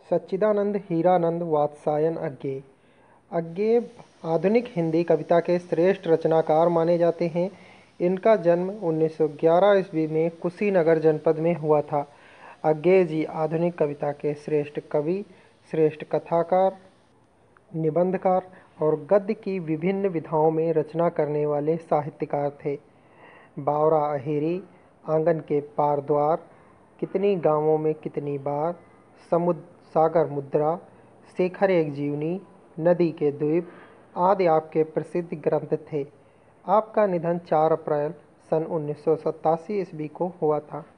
सच्चिदानंद हीरानंद वात्स्यायन अज्ञे। अज्ञे आधुनिक हिंदी कविता के श्रेष्ठ रचनाकार माने जाते हैं। इनका जन्म 1911 ईस्वी में कुशीनगर जनपद में हुआ था। अज्ञे जी आधुनिक कविता के श्रेष्ठ कवि, श्रेष्ठ कथाकार, निबंधकार और गद्य की विभिन्न विधाओं में रचना करने वाले साहित्यकार थे। बावरा अहेरी, आंगन के पार द्वार, कितनी गांवों में कितनी बार, सागर मुद्रा, शेखर एक जीवनी, नदी के द्वीप आदि आपके प्रसिद्ध ग्रंथ थे। आपका निधन 4 अप्रैल सन 1987 ईस्वी को हुआ था।